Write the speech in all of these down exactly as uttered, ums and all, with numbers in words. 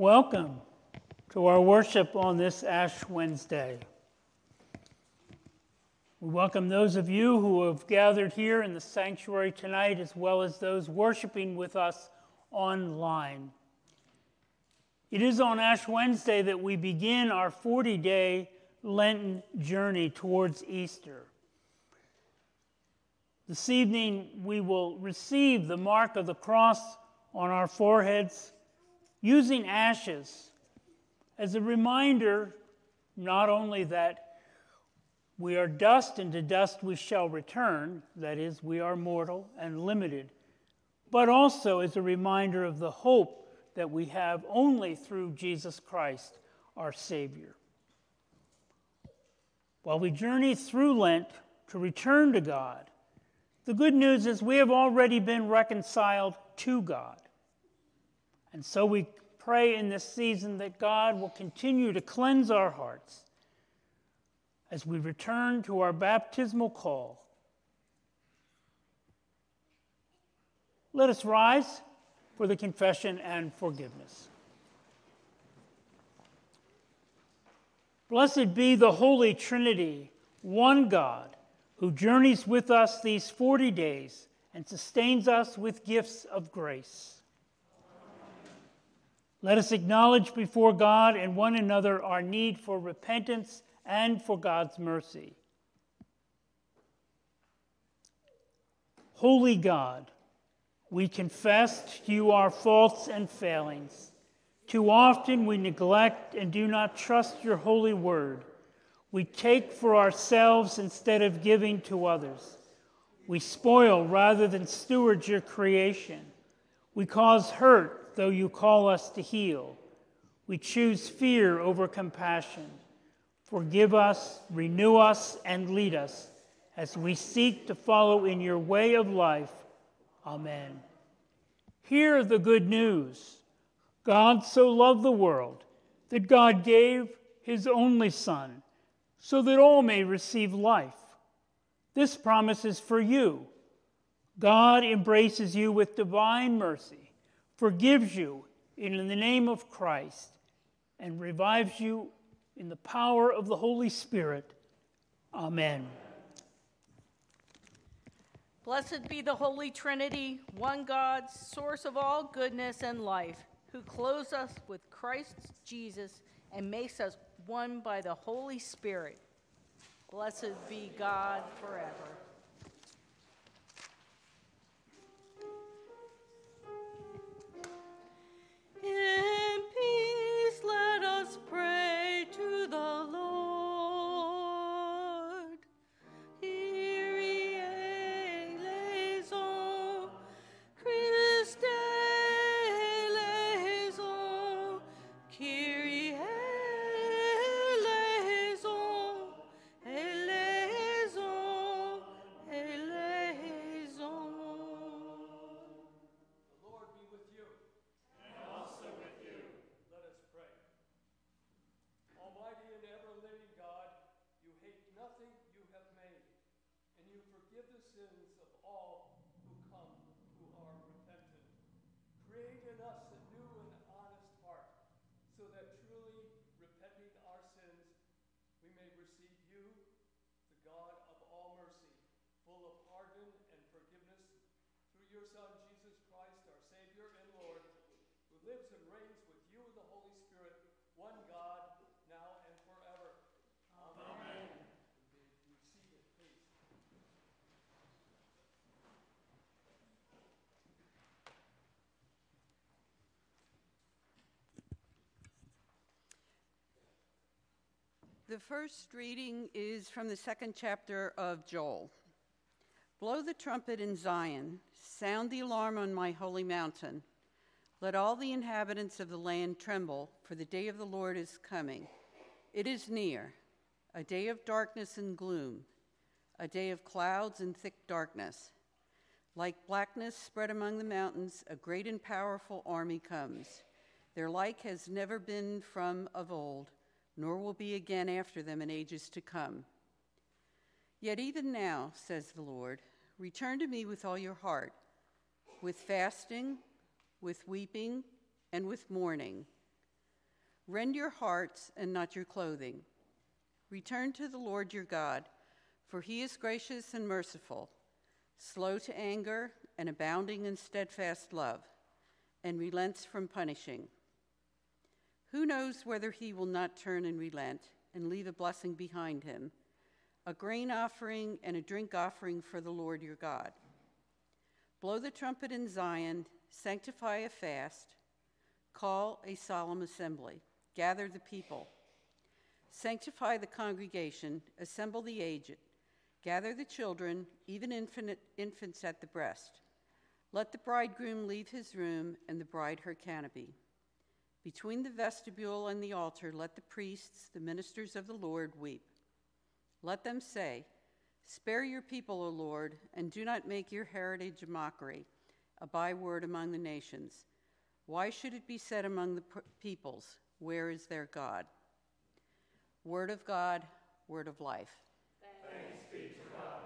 Welcome to our worship on this Ash Wednesday. We welcome those of you who have gathered here in the sanctuary tonight, as well as those worshiping with us online. It is on Ash Wednesday that we begin our forty-day Lenten journey towards Easter. This evening, we will receive the mark of the cross on our foreheads, using ashes as a reminder not only that we are dust and to dust we shall return, that is, we are mortal and limited, but also as a reminder of the hope that we have only through Jesus Christ, our Savior. While we journey through Lent to return to God, the good news is we have already been reconciled to God. And so we pray in this season that God will continue to cleanse our hearts as we return to our baptismal call. Let us rise for the confession and forgiveness. Blessed be the Holy Trinity, one God, who journeys with us these forty days and sustains us with gifts of grace. Let us acknowledge before God and one another our need for repentance and for God's mercy. Holy God, we confess to you our faults and failings. Too often we neglect and do not trust your holy word. We take for ourselves instead of giving to others. We spoil rather than steward your creation. We cause hurt, though you call us to heal. We choose fear over compassion. Forgive us, renew us, and lead us as we seek to follow in your way of life. Amen. Hear the good news. God so loved the world that God gave his only Son, so that all may receive life. This promise is for you. God embraces you with divine mercy, forgives you in the name of Christ, and revives you in the power of the Holy Spirit. Amen. Blessed be the Holy Trinity, one God, source of all goodness and life, who clothes us with Christ Jesus and makes us one by the Holy Spirit. Blessed be God forever. In peace, let us pray to the Lord. Kyrie eleison, Christe eleison, Kyrie eleison, eleison, eleison. The Lord be with you. Almighty and ever-living God, you hate nothing you have made, and you forgive the sins of all who come who are repentant. Create in us a new and honest heart, so that truly repenting our sins, we may receive you, the God of all mercy, full of pardon and forgiveness, through your Son, Jesus Christ, our Savior and Lord, who lives and reigns with you in the Holy Spirit, one God, now and forever. Amen. Amen. You may be seated, please. The first reading is from the second chapter of Joel. Blow the trumpet in Zion, sound the alarm on my holy mountain. Let all the inhabitants of the land tremble, for the day of the Lord is coming. It is near, a day of darkness and gloom, a day of clouds and thick darkness. Like blackness spread among the mountains, a great and powerful army comes. Their like has never been from of old, nor will be again after them in ages to come. Yet even now, says the Lord, return to me with all your heart, with fasting, with weeping, and with mourning. Rend your hearts and not your clothing. Return to the Lord your God, for he is gracious and merciful, slow to anger and abounding in steadfast love, and relents from punishing. Who knows whether he will not turn and relent and leave a blessing behind him, a grain offering and a drink offering for the Lord your God. Blow the trumpet in Zion, sanctify a fast, call a solemn assembly, gather the people. Sanctify the congregation, assemble the aged, gather the children, even infant, infants at the breast. Let the bridegroom leave his room and the bride her canopy. Between the vestibule and the altar, let the priests, the ministers of the Lord, weep. Let them say, spare your people, O Lord, and do not make your heritage a mockery, a byword among the nations. Why should it be said among the peoples, where is their God? Word of God, word of life. Thanks be to God.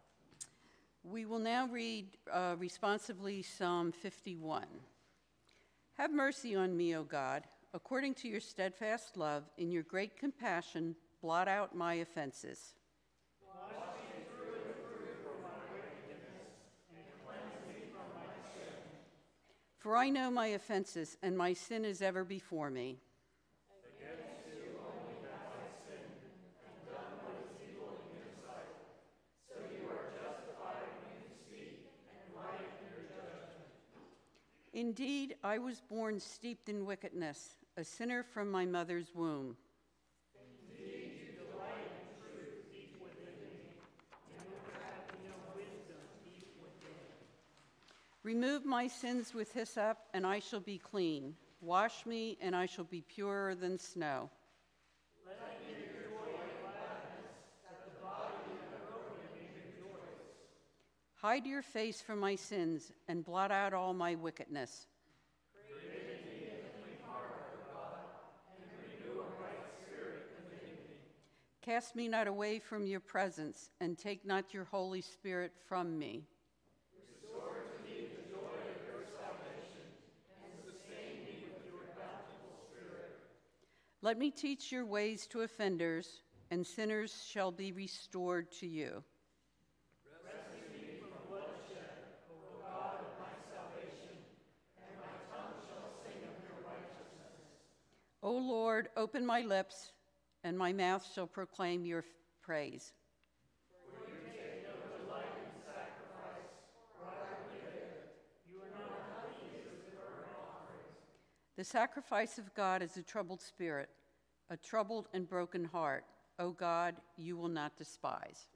We will now read uh, responsively Psalm fifty-one. Have mercy on me, O God, according to your steadfast love, in your great compassion, blot out my offenses. Wash me through and through from my wickedness, and cleanse me from my sin. For I know my offenses, and my sin is ever before me. Against you only have I sinned, and done what is evil in your sight. So you are justified when you speak, and right in your judgment. Indeed, I was born steeped in wickedness, a sinner from my mother's womb. Indeed, you delight in truth deep within me, and would have no wisdom deep within. Remove my sins with hyssop, and I shall be clean. Wash me, and I shall be purer than snow. Let me hear your joy and gladness, that the body you have broken may rejoice. Hide your face from my sins, and blot out all my wickedness. Create in me a clean heart, O God, and renew a right spirit within me. Cast me not away from your presence, and take not your Holy Spirit from me. Restore to me the joy of your salvation, and sustain me with your bountiful spirit. Let me teach your ways to offenders, and sinners shall be restored to you. Rescue me from bloodshed, O God of my salvation, and my tongue shall sing of your righteousness. O Lord, open my lips, and my mouth shall proclaim your praise. For you take no delight in sacrifice, rather with it. You are not pleased with burnt offerings. The sacrifice of God is a troubled spirit, a troubled and broken heart. O God, you will not despise.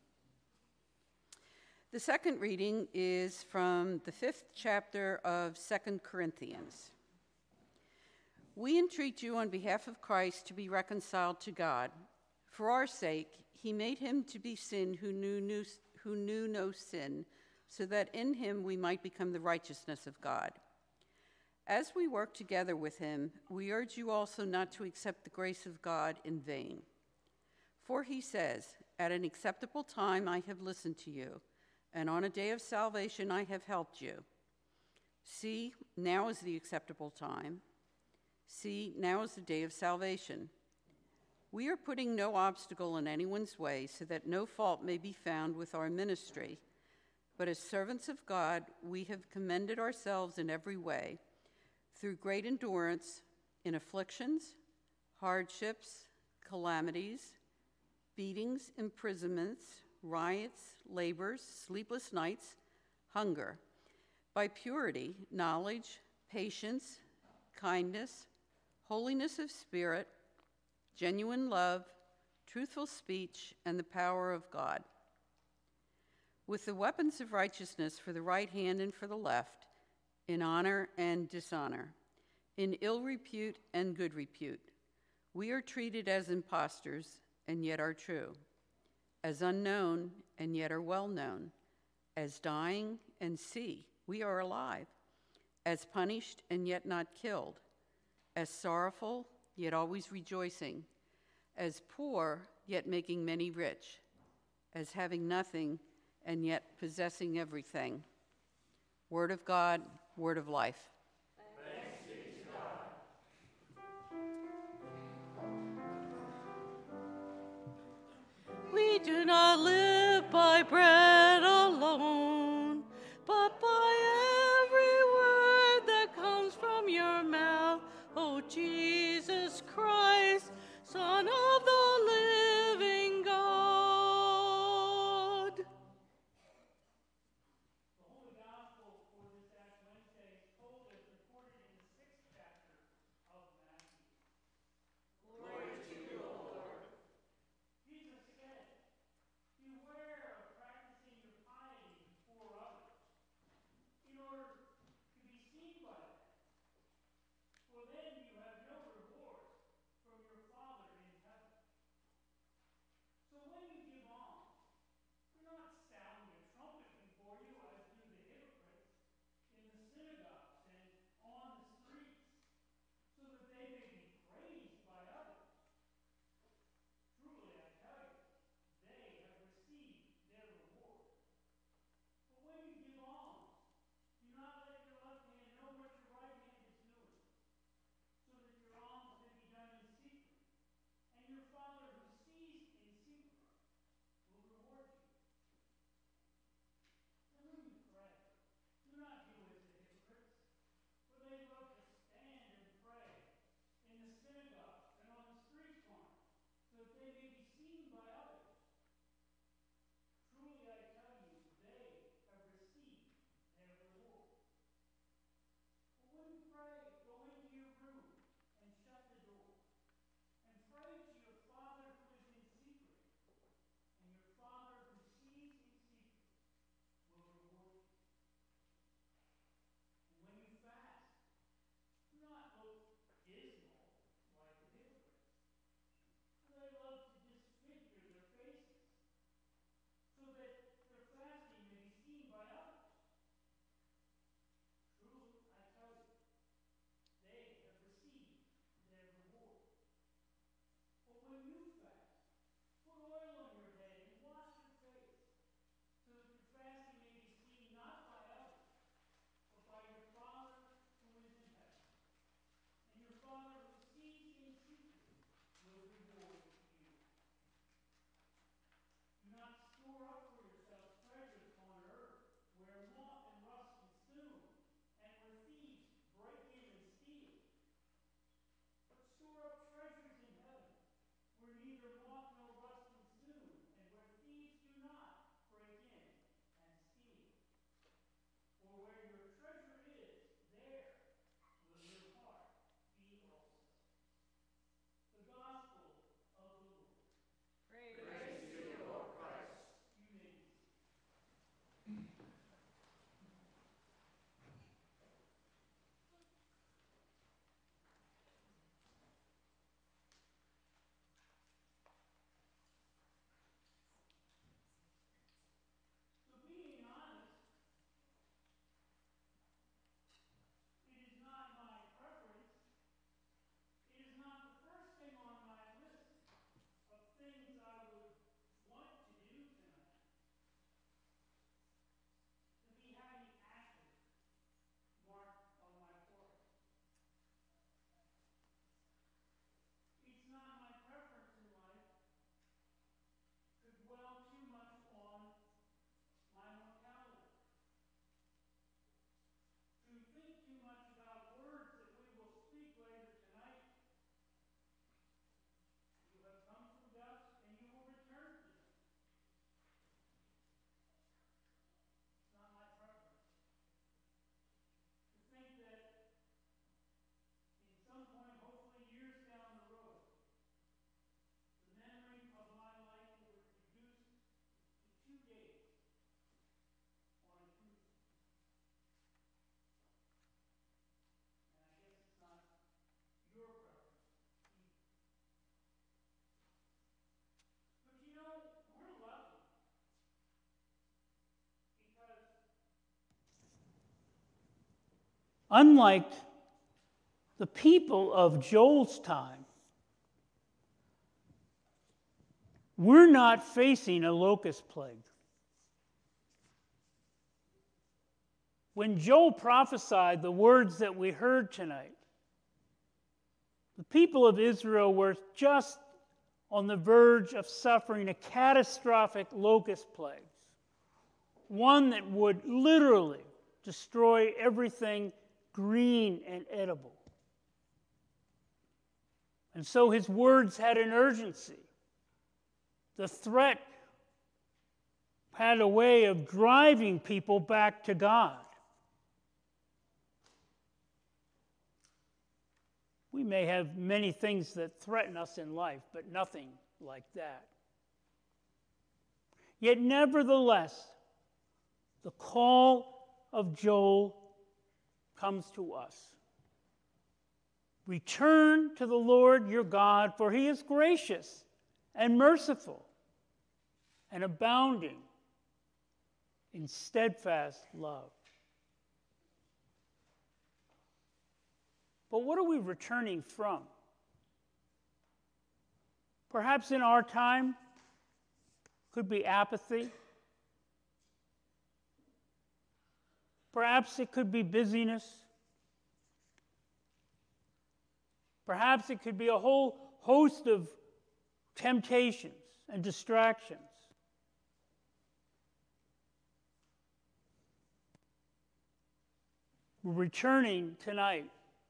The second reading is from the fifth chapter of Second Corinthians. We entreat you on behalf of Christ to be reconciled to God. For our sake, he made him to be sin who knew, knew, who knew no sin, so that in him we might become the righteousness of God. As we work together with him, we urge you also not to accept the grace of God in vain. For he says, at an acceptable time I have listened to you, and on a day of salvation I have helped you. See, now is the acceptable time. See, now is the day of salvation. We are putting no obstacle in anyone's way so that no fault may be found with our ministry. But as servants of God, we have commended ourselves in every way, through great endurance, in afflictions, hardships, calamities, beatings, imprisonments, riots, labors, sleepless nights, hunger, by purity, knowledge, patience, kindness, holiness of spirit, genuine love, truthful speech, and the power of God. With the weapons of righteousness for the right hand and for the left, in honor and dishonor, in ill repute and good repute, we are treated as impostors and yet are true, as unknown and yet are well known, as dying and see, we are alive, as punished and yet not killed, as sorrowful yet always rejoicing, as poor yet making many rich, as having nothing and yet possessing everything. Word of God, word of life. Thanks be to God. unlike the people of Joel's time, we're not facing a locust plague. When Joel prophesied the words that we heard tonight, the people of Israel were just on the verge of suffering a catastrophic locust plague, one that would literally destroy everything green and edible. And so his words had an urgency. The threat had a way of driving people back to God. We may have many things that threaten us in life, but nothing like that. Yet nevertheless, the call of Joel comes to us. Return to the Lord your God, for he is gracious and merciful and abounding in steadfast love. But what are we returning from? Perhaps in our time, could be apathy. Perhaps it could be busyness. Perhaps it could be a whole host of temptations and distractions. We're returning tonight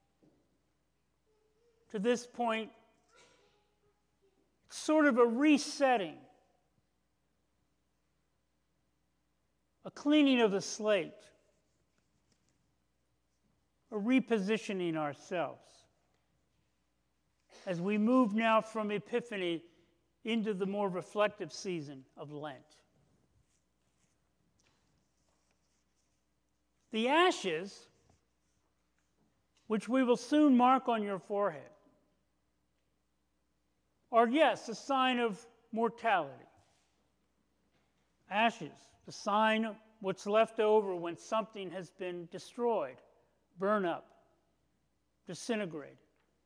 to this point, sort of a resetting, a cleaning of the slate, a repositioning ourselves as we move now from Epiphany into the more reflective season of Lent. The ashes, which we will soon mark on your forehead, are, yes, a sign of mortality. Ashes, the sign of what's left over when something has been destroyed, burned up, disintegrated.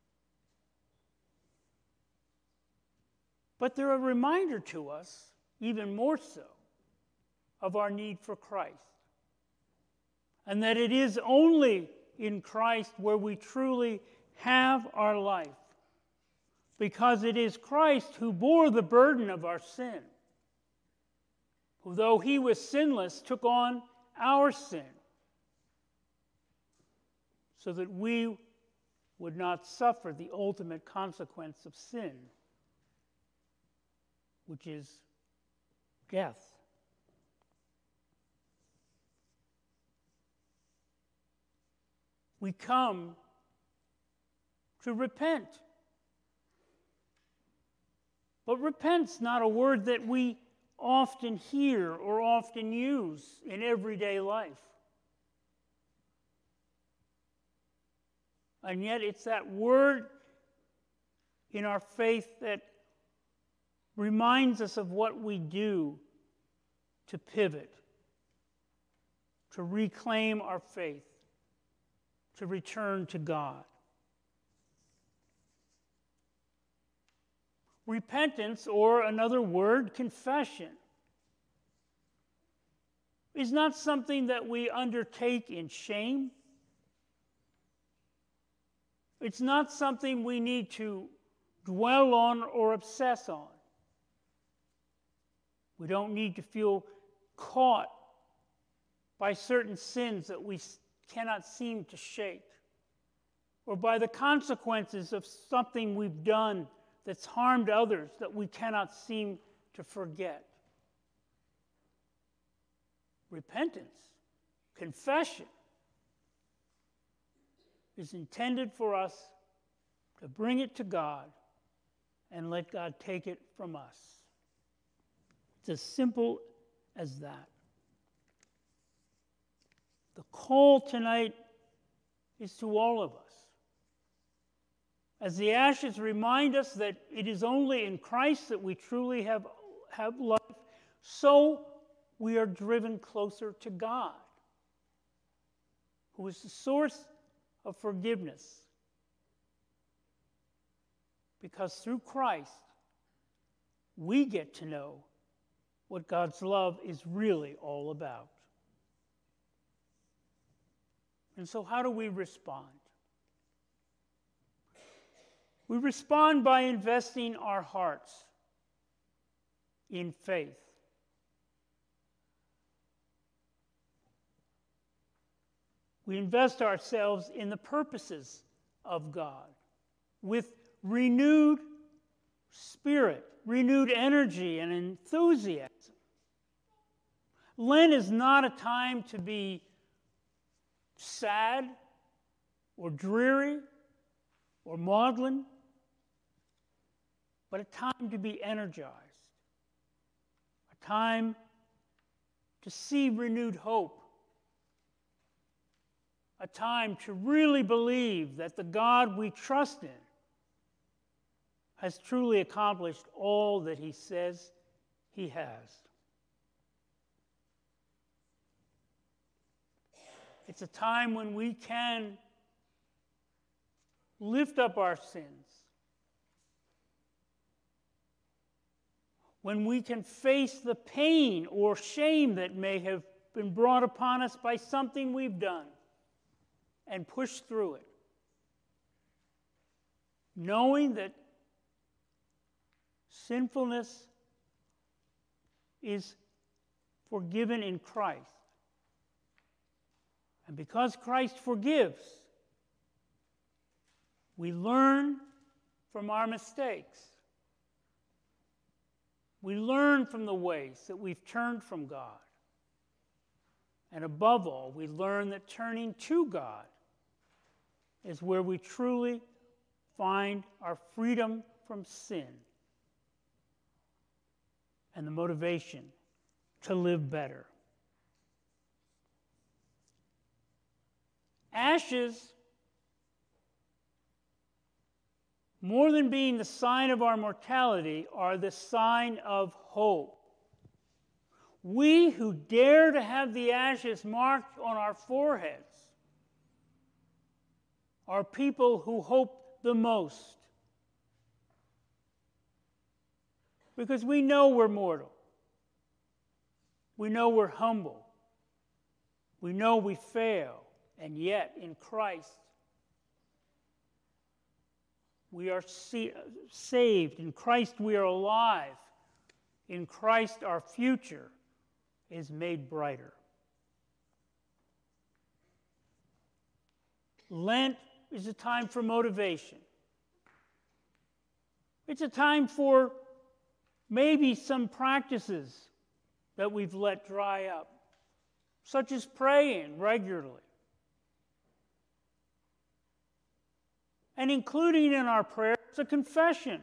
But they're a reminder to us, even more so, of our need for Christ. And that it is only in Christ where we truly have our life. Because it is Christ who bore the burden of our sin, who, though he was sinless, took on our sin, so that we would not suffer the ultimate consequence of sin, which is death. We come to repent. But repent's not a word that we often hear or often use in everyday life. And yet it's that word in our faith that reminds us of what we do to pivot, to reclaim our faith, to return to God. Repentance, or another word, confession, is not something that we undertake in shame. It's not something we need to dwell on or obsess on. We don't need to feel caught by certain sins that we cannot seem to shake, or by the consequences of something we've done that's harmed others that we cannot seem to forget. Repentance, confession, is intended for us to bring it to God and let God take it from us. It's as simple as that. The call tonight is to all of us. As the ashes remind us that it is only in Christ that we truly have, have life, so we are driven closer to God, who is the source of forgiveness. Because through Christ, we get to know what God's love is really all about. And so how do we respond? We respond by investing our hearts in faith. We invest ourselves in the purposes of God with renewed spirit, renewed energy, and enthusiasm. Lent is not a time to be sad or dreary or maudlin, but a time to be energized, a time to see renewed hope, a time to really believe that the God we trust in has truly accomplished all that he says he has. It's a time when we can lift up our sins, when we can face the pain or shame that may have been brought upon us by something we've done and push through it, knowing that sinfulness is forgiven in Christ. And because Christ forgives, we learn from our mistakes. We learn from the ways that we've turned from God. And above all, we learn that turning to God is where we truly find our freedom from sin and the motivation to live better. Ashes, more than being the sign of our mortality, are the sign of hope. We who dare to have the ashes marked on our foreheads are people who hope the most. Because we know we're mortal. We know we're humble. We know we fail. And yet, in Christ, we are saved. In Christ, we are alive. In Christ, our future is made brighter. Lent is a time for motivation. It's a time for maybe some practices that we've let dry up, such as praying regularly. And including in our prayers a confession.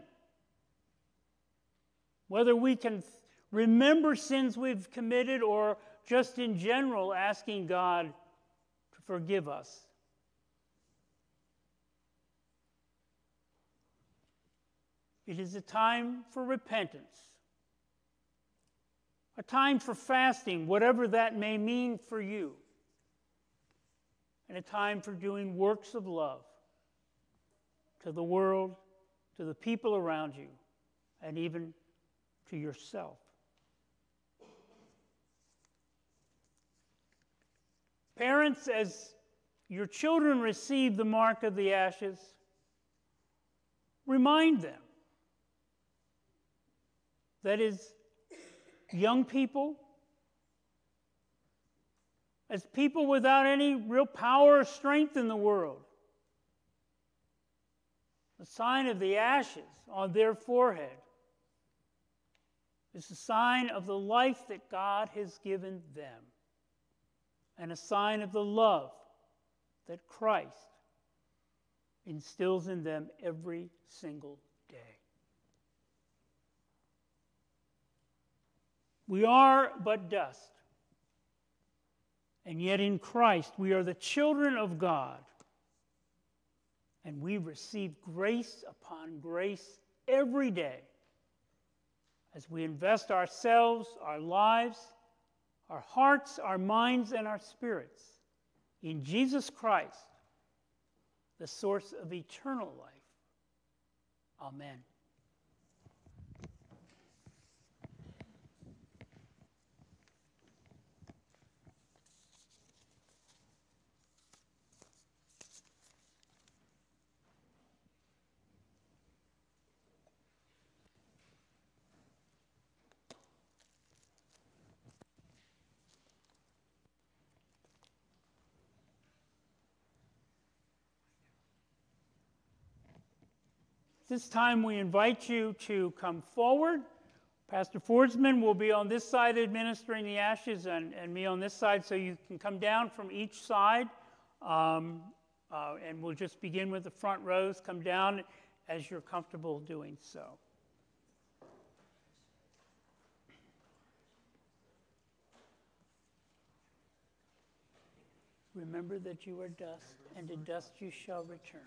Whether we can remember sins we've committed or just in general asking God to forgive us. It is a time for repentance. A time for fasting, whatever that may mean for you. And a time for doing works of love to the world, to the people around you, and even to yourself. Parents, as your children receive the mark of the ashes, remind them. That is, young people, as people without any real power or strength in the world, the sign of the ashes on their forehead is a sign of the life that God has given them and a sign of the love that Christ instills in them every single day. We are but dust, and yet in Christ we are the children of God. And we receive grace upon grace every day as we invest ourselves, our lives, our hearts, our minds, and our spirits in Jesus Christ, the source of eternal life. Amen. This time we invite you to come forward. Pastor Fordsman will be on this side administering the ashes and, and me on this side, so you can come down from each side. Um, uh, and we'll just begin with the front rows. Come down as you're comfortable doing so. Remember that you are dust, and to dust you shall return.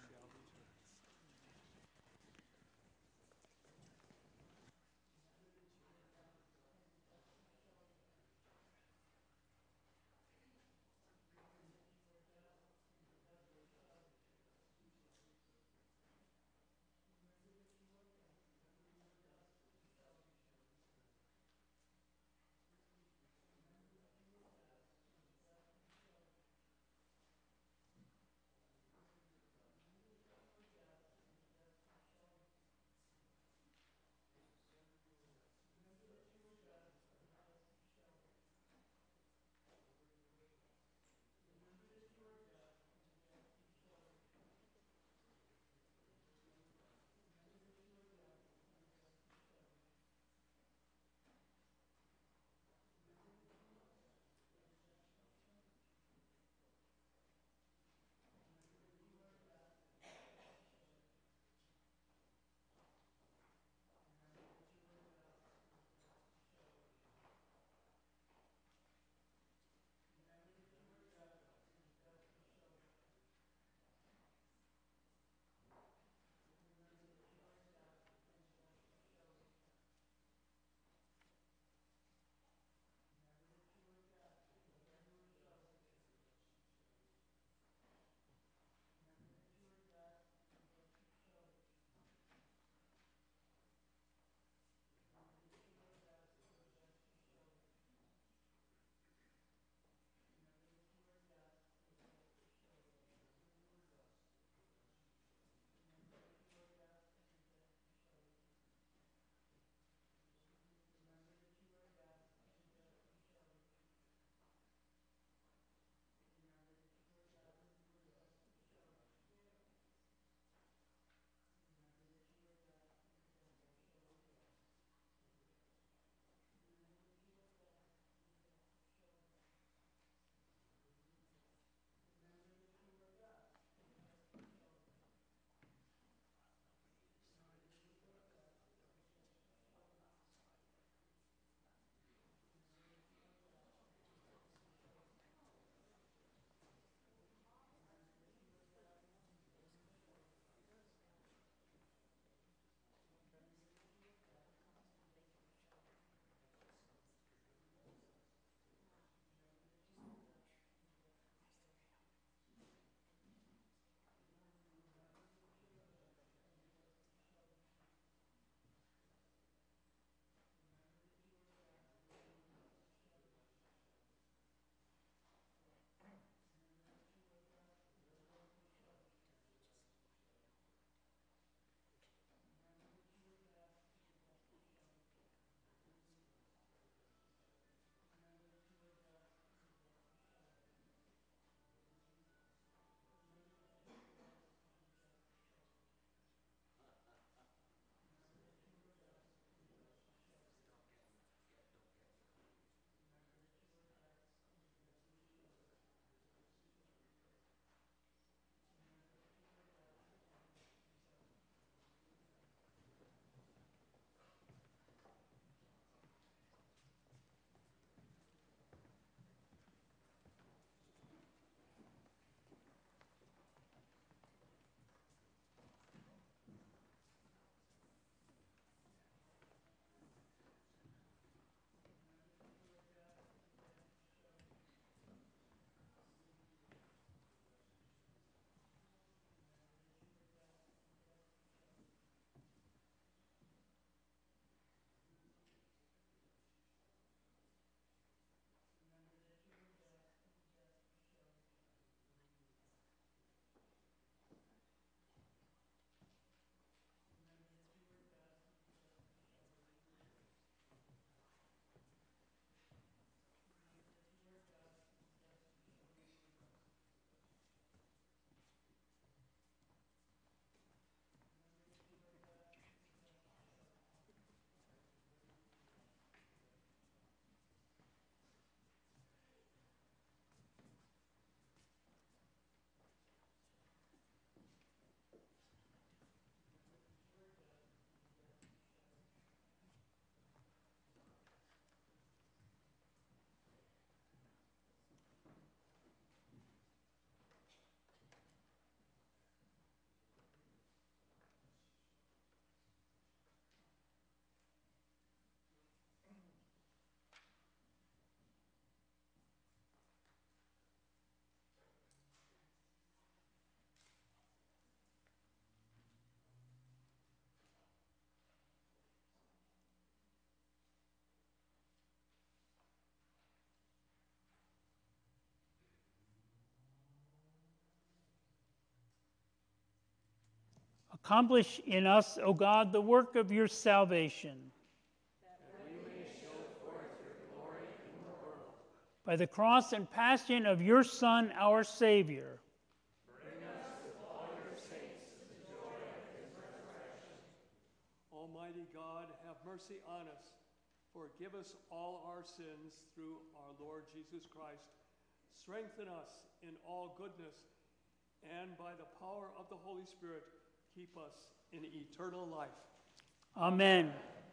Accomplish in us, O God, the work of your salvation. That we may show forth your glory in the world. By the cross and passion of your Son, our Savior. Bring us with all your saints to the joy of his resurrection. Almighty God, have mercy on us. Forgive us all our sins through our Lord Jesus Christ. Strengthen us in all goodness, and by the power of the Holy Spirit, keep us in eternal life. Amen.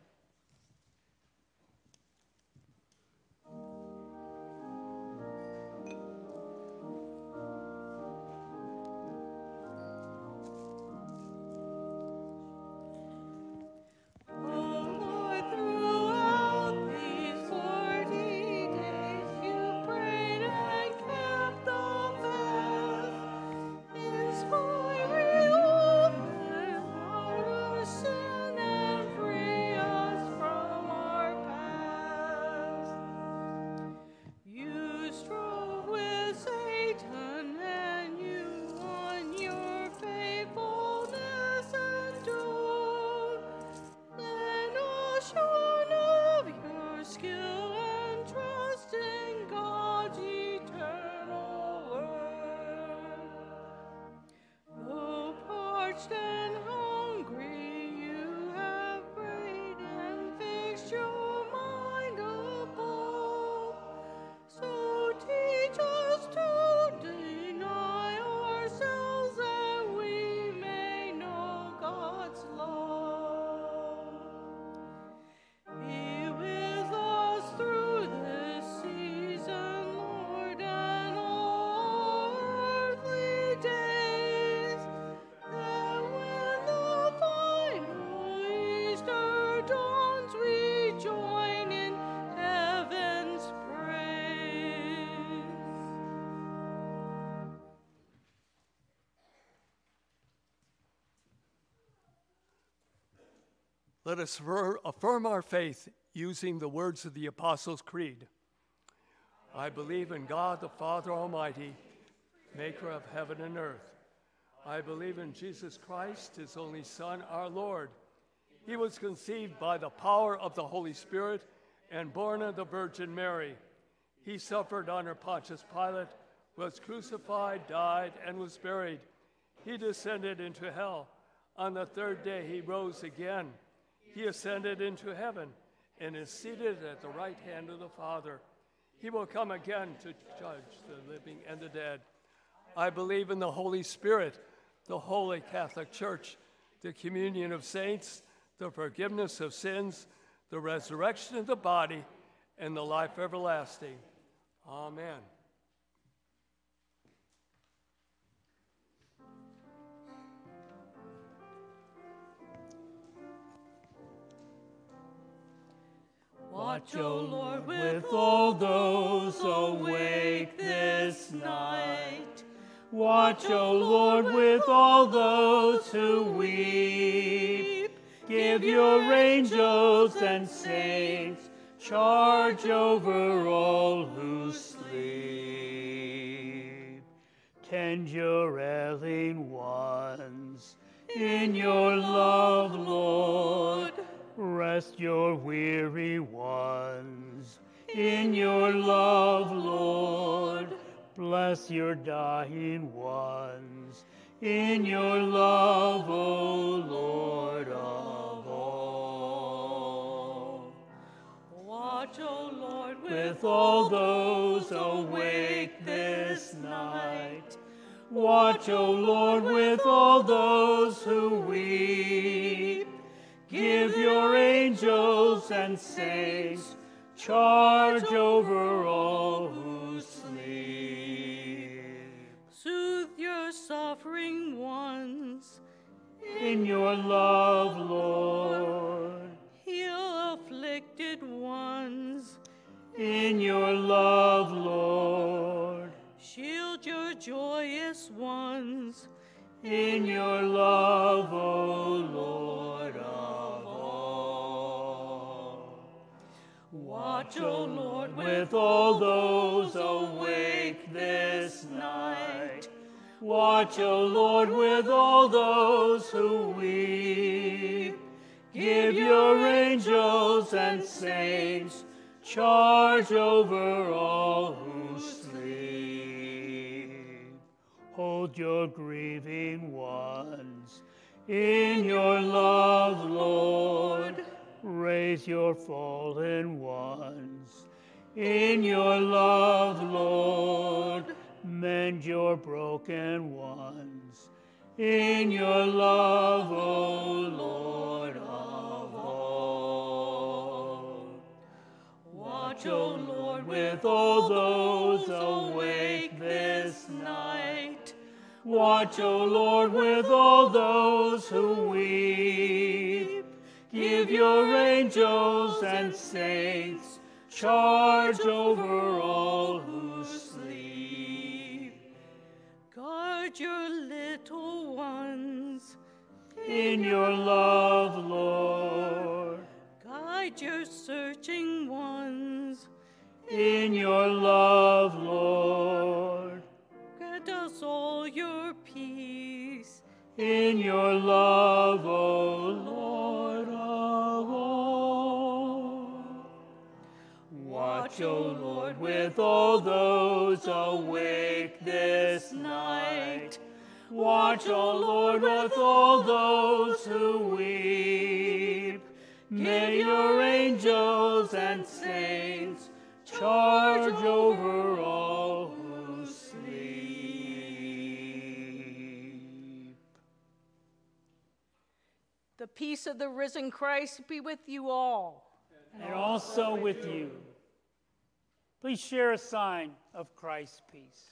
Let us affirm our faith using the words of the Apostles' Creed. I believe in God the Father Almighty, maker of heaven and earth. I believe in Jesus Christ, his only Son, our Lord. He was conceived by the power of the Holy Spirit and born of the Virgin Mary. He suffered under Pontius Pilate, was crucified, died, and was buried. He descended into hell. On the third day he rose again. He ascended into heaven and is seated at the right hand of the Father. He will come again to judge the living and the dead. I believe in the Holy Spirit, the Holy Catholic Church, the communion of saints, the forgiveness of sins, the resurrection of the body, and the life everlasting. Amen. Watch, O Lord, with all those awake this night. Watch, O Lord, with all those who weep. Give your angels and saints charge over all who sleep. Tend your erring ones in your love, Lord. Rest your weary ones in your love, Lord. Bless your dying ones in your love, O Lord of all. Watch, O Lord, with all those awake this night. Watch, O Lord, with all those who weep. Give your angels and saints charge over all who sleep. Soothe your suffering ones in your love, Lord. Heal afflicted ones in your love, Lord. Shield your joyous ones in your love, O Lord of all. Watch, O Lord, with all those awake this night. Watch, O Lord, with all those who weep. Give your angels and saints charge over all who sleep. Hold your grieving ones in your love, Lord. Raise your fallen ones in your love, Lord. Mend your broken ones in your love, O Lord of all. Watch, O Lord, with all those awake this night. Watch, O Lord, with all those who weep. Give your angels and saints charge over all who sleep. Guard your little ones In your love, Lord. guide your searching ones. In your love, Lord. Grant us all your peace. In your love, O Lord of all. Watch, O Lord, with all those awake this night. Watch, O Lord, with all those who weep. May your angels and saints charge over all who sleep. The peace of the risen Christ be with you all. And also with you. Please share a sign of Christ's peace.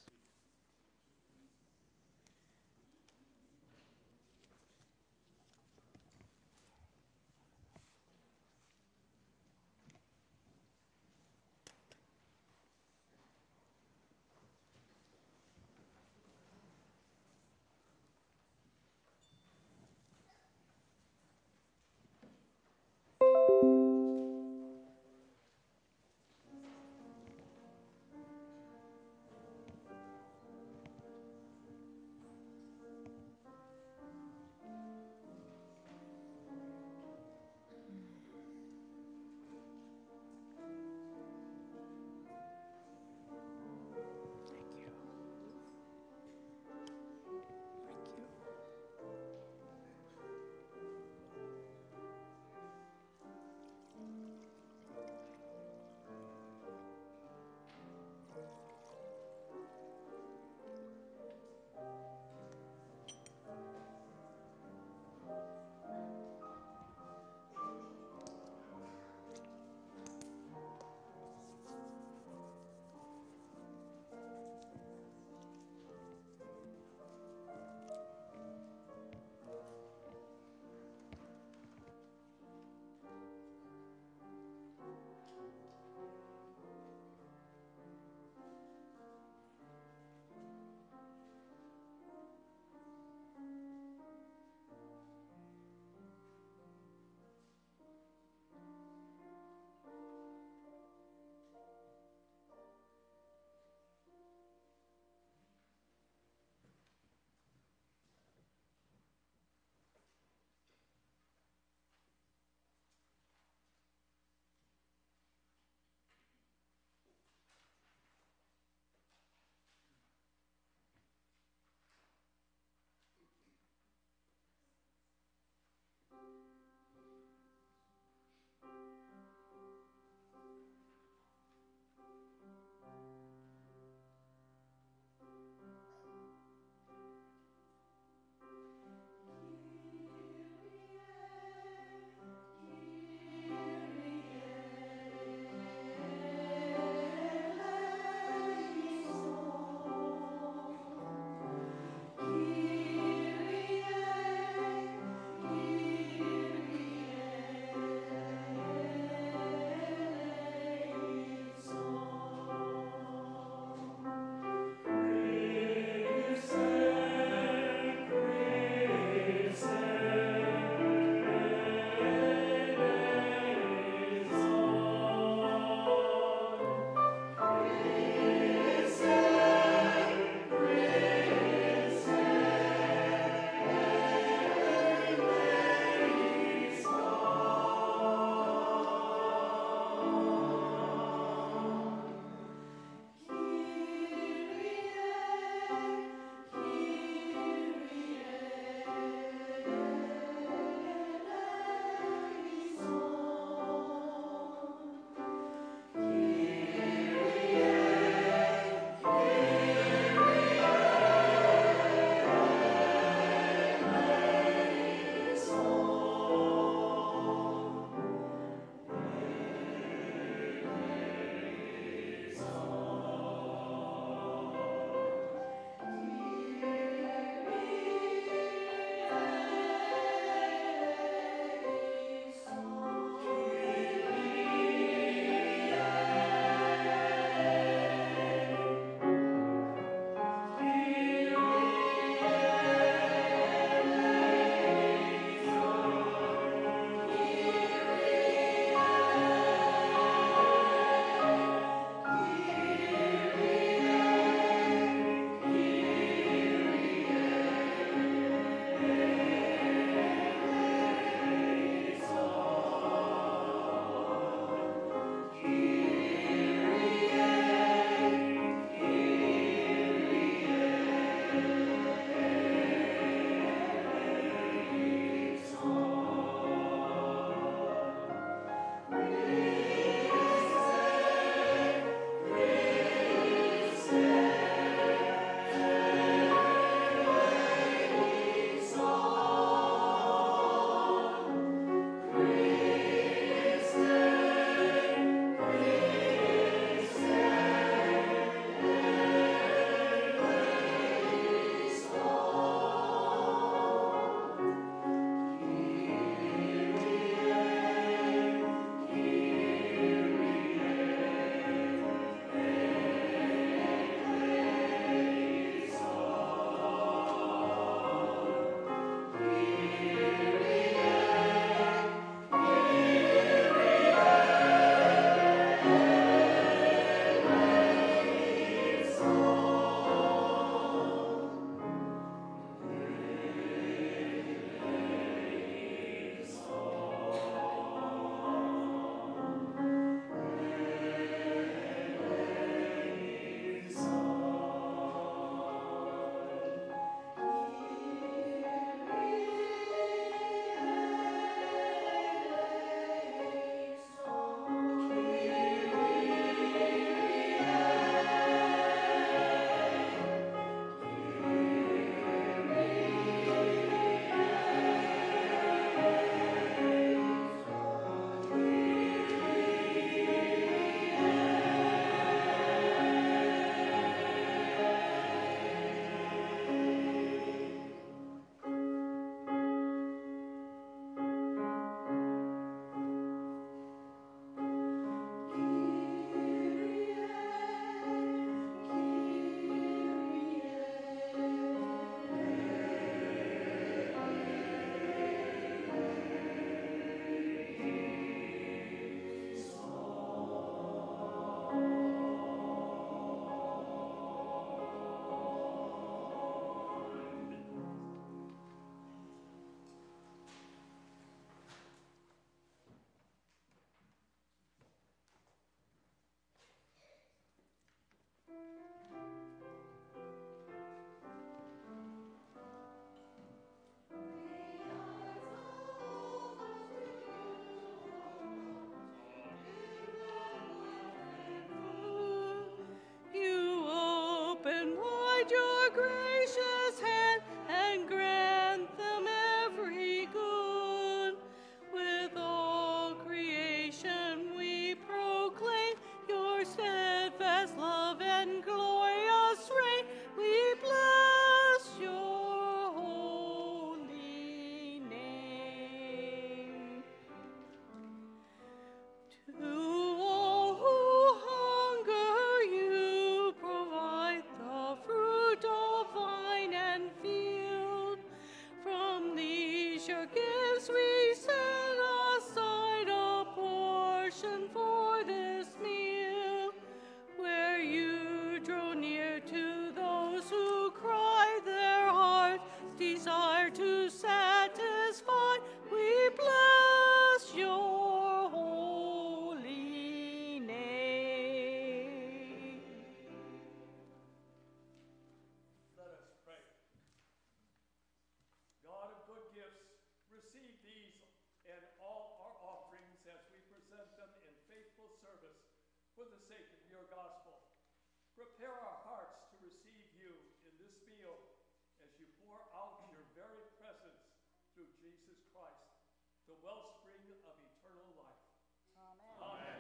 receive these and all our offerings as we present them in faithful service for the sake of your gospel. Prepare our hearts to receive you in this meal as you pour out your very presence through Jesus Christ, the wellspring of eternal life. Amen. Amen.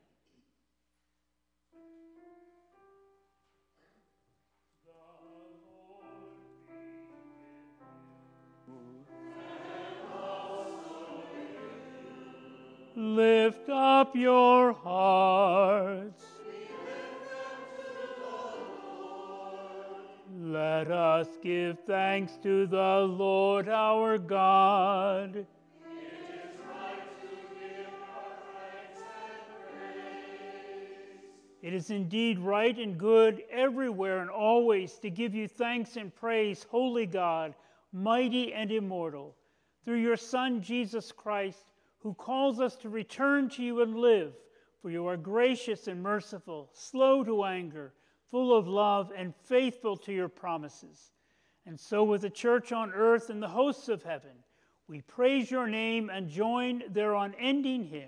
Lift up your hearts. Let us give thanks to the Lord our God. It is right to give our thanks and praise. It is indeed right and good everywhere and always to give you thanks and praise, holy God, mighty and immortal, through your Son, Jesus Christ, who calls us to return to you and live, for you are gracious and merciful, slow to anger, full of love, and faithful to your promises. And so with the church on earth and the hosts of heaven, we praise your name and join their unending hymn.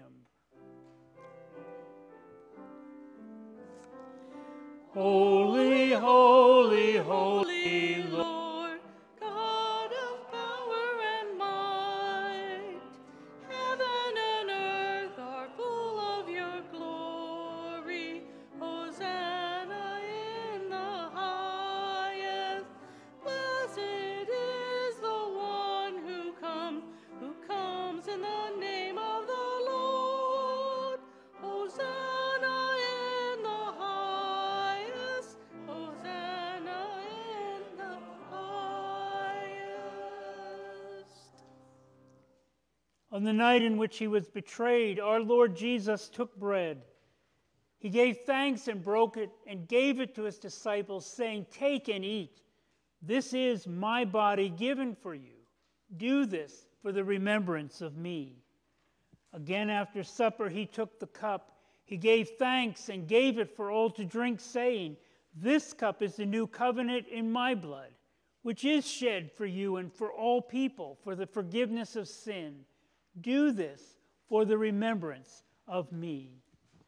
Holy, holy, holy Lord, God of power and might, heaven and earth are full of your glory. Hosanna in the highest. Blessed is the one who comes, who comes in the name of the Lord. Hosanna in the highest. Hosanna in the highest. On the night in which he was betrayed, our Lord Jesus took bread. He gave thanks and broke it and gave it to his disciples, saying, "Take and eat. This is my body given for you. Do this for the remembrance of me." Again, after supper, he took the cup. He gave thanks and gave it for all to drink, saying, "This cup is the new covenant in my blood, which is shed for you and for all people for the forgiveness of sin. Do this for the remembrance of me."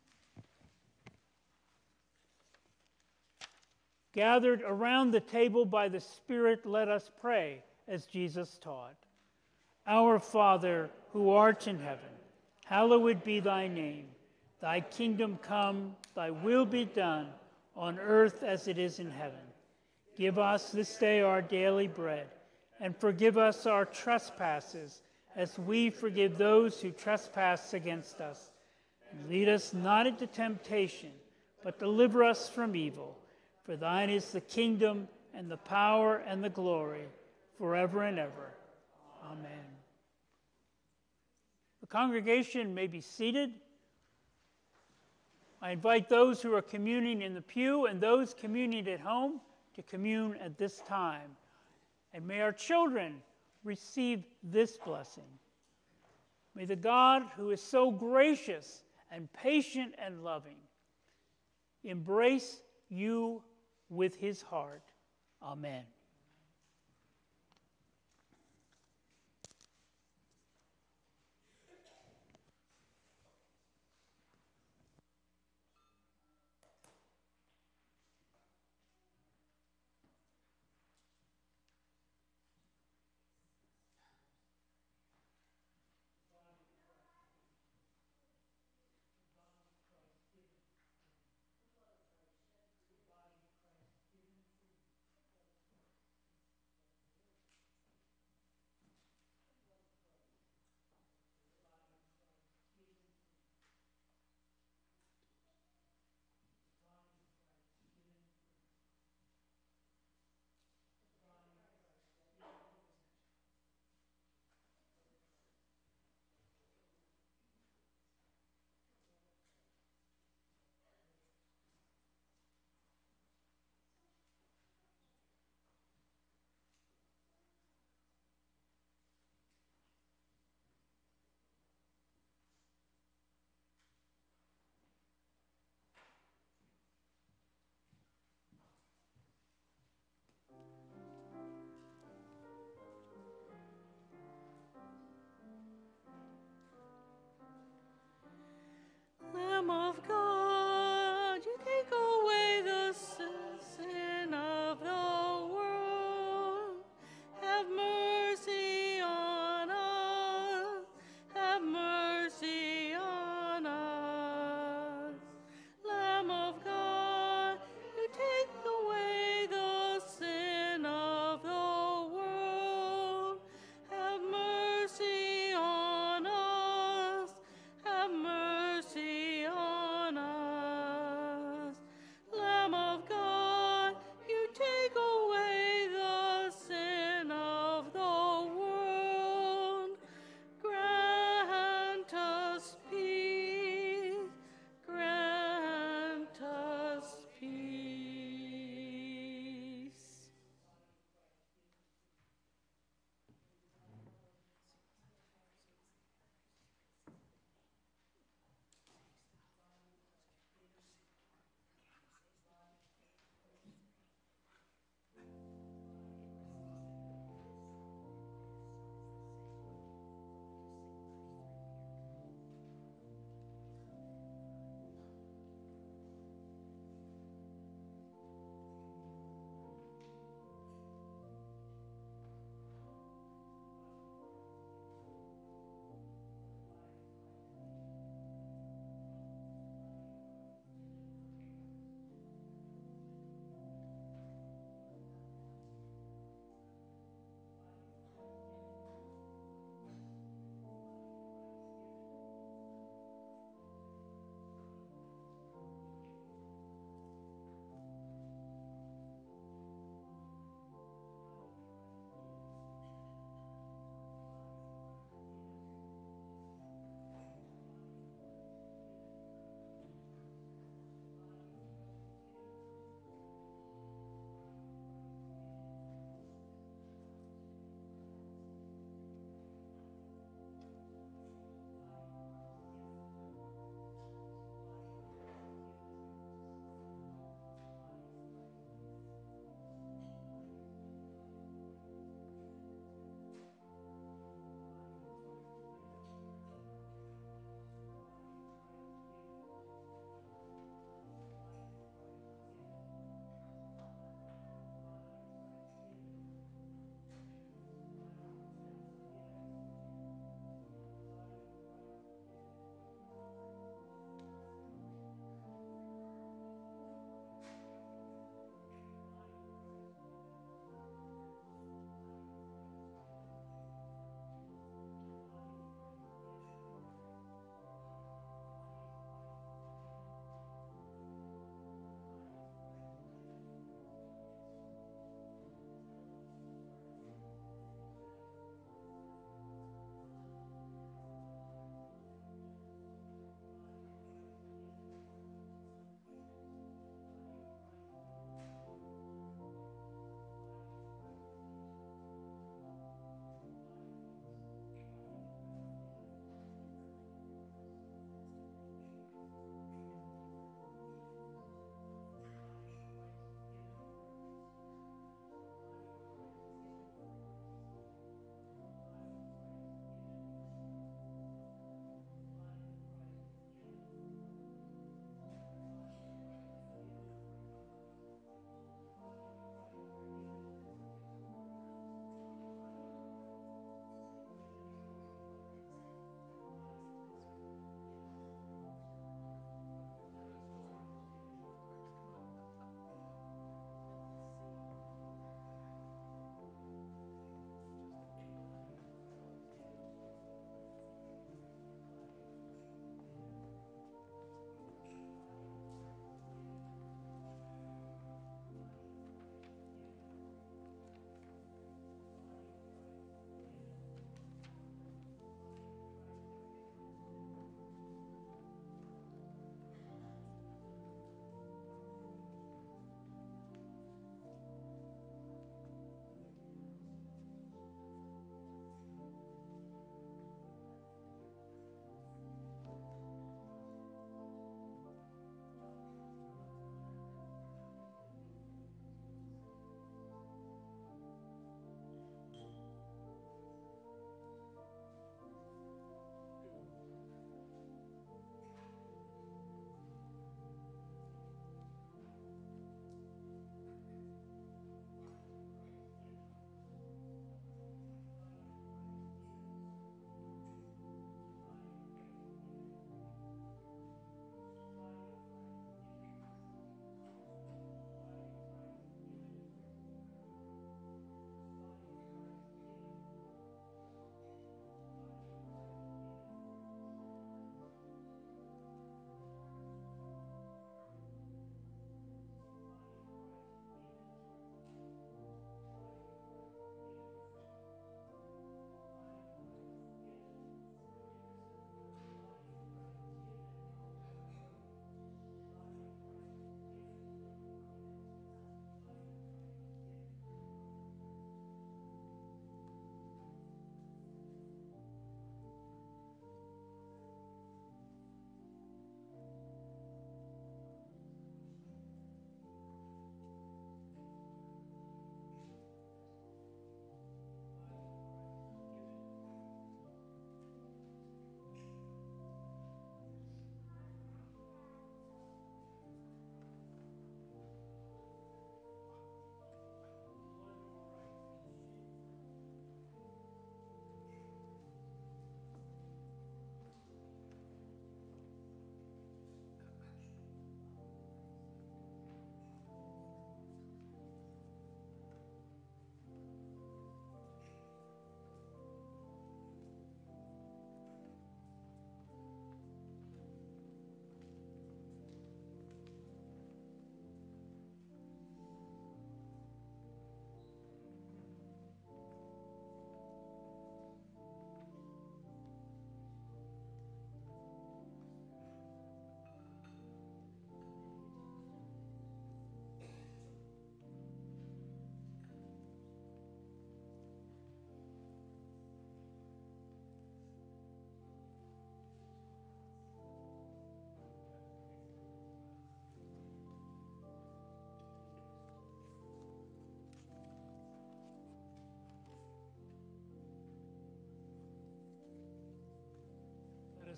Gathered around the table by the Spirit, let us pray as Jesus taught. Our Father, who art in heaven, hallowed be thy name. Thy kingdom come, thy will be done, on earth as it is in heaven. Give us this day our daily bread, and forgive us our trespasses, as we forgive those who trespass against us. And lead us not into temptation, but deliver us from evil. For thine is the kingdom, and the power, and the glory, forever and ever. Amen. The congregation may be seated. I invite those who are communing in the pew and those communing at home to commune at this time. And may our children receive this blessing. May the God who is so gracious and patient and loving embrace you with his heart. Amen.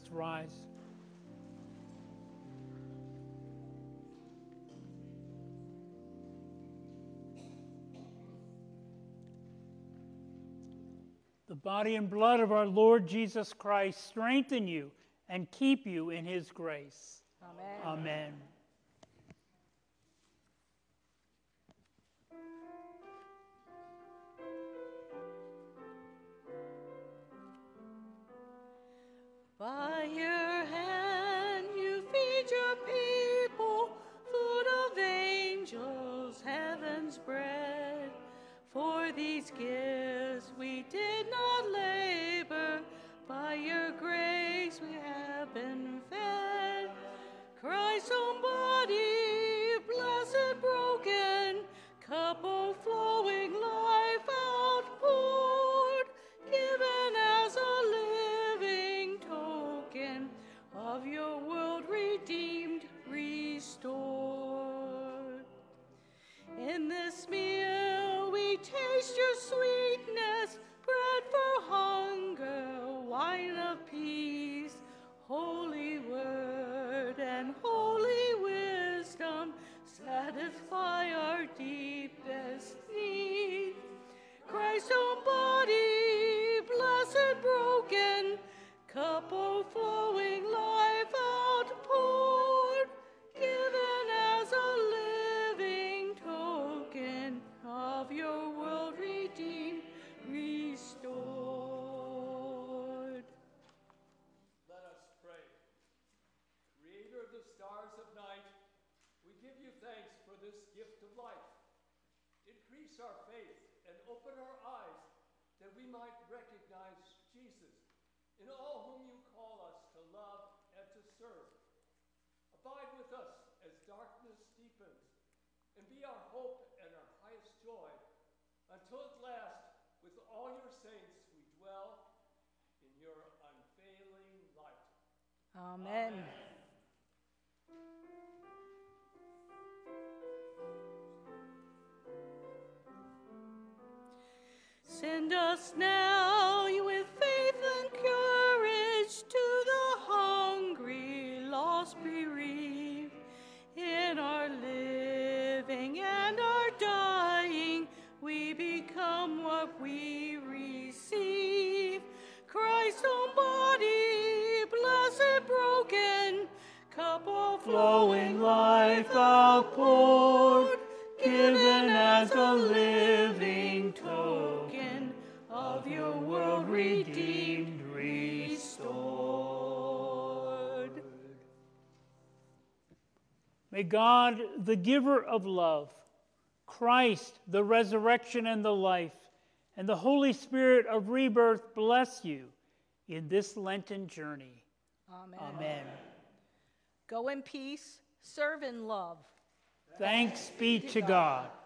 Let's rise. The body and blood of our Lord Jesus Christ strengthen you and keep you in his grace. Amen. Amen. By your hand you feed your people, food of angels, heaven's bread. For these gifts we did not labor, by your grace we have been fed. Christ's own body, blessed broken, cup overflowing life outpoured, given as a living token of your world redeemed, restored. In this meal we taste your sweetness, bread for hunger, wine of peace, holy word and holy wisdom satisfy our deepest need. Christ's own body, blessed broken, cup overflowing life outpoured, given as a living token of your world redeemed, restored. Let us pray. Creator of the stars of night, we give you thanks for this gift of life. Increase our faith and open our eyes that we might recognize Jesus in all whom you call us to love and to serve. Abide with us as darkness deepens, and be our hope and our highest joy, until at last, with all your saints, we dwell in your unfailing light. Amen. Amen. Send us now with faith and courage to the hungry, lost, bereaved. In our living and our dying, we become what we receive. Christ's own body, blessed broken, cup of Flowing life outpoured, given as a living token of your world redeemed, restored. May God, the giver of love, Christ, the resurrection and the life, and the Holy Spirit of rebirth bless you in this Lenten journey. Amen. Amen. Go in peace, serve in love. Thanks be to God.